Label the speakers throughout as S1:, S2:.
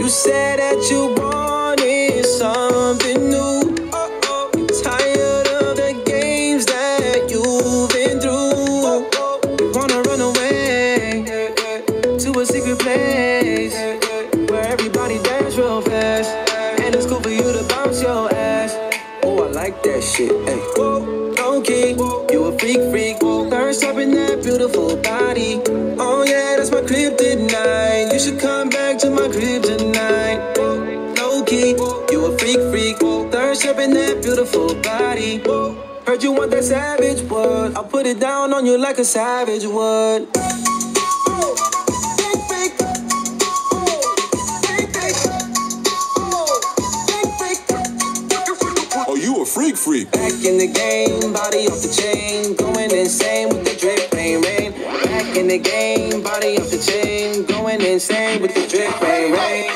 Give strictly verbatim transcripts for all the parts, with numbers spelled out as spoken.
S1: You said that you wanted something new. Oh, oh. You tired of the games that you've been through. You wanna run away to a secret place where everybody dance real fast, and it's cool for you to bounce your ass. Oh, I like that shit. Hey, low key, you a freak, freak. Thirst up in that beautiful body. Oh yeah, that's my kryptonite. You should come back to my crib tonight. Low key, you a freak, freak. Thirst up in that beautiful body. Heard you want that savage word. I'll put it down on you like a savage would.
S2: Oh, you a freak, freak.
S1: Back in the game, body off the chain, going insane with the drip, rain, rain. Back in the game, body off the chain, going insane with the drip, rain, rain.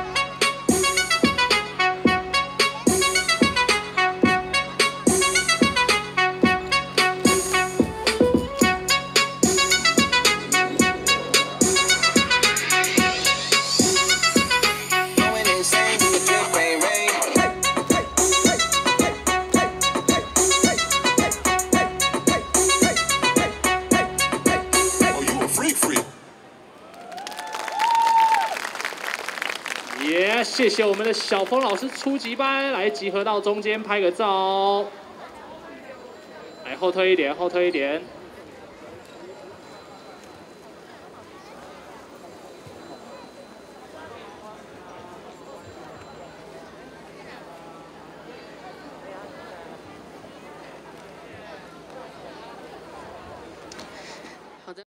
S3: 也、yeah, 谢谢我们的小峰老师初级班，来集合到中间拍个照，来后退一点，后退一点。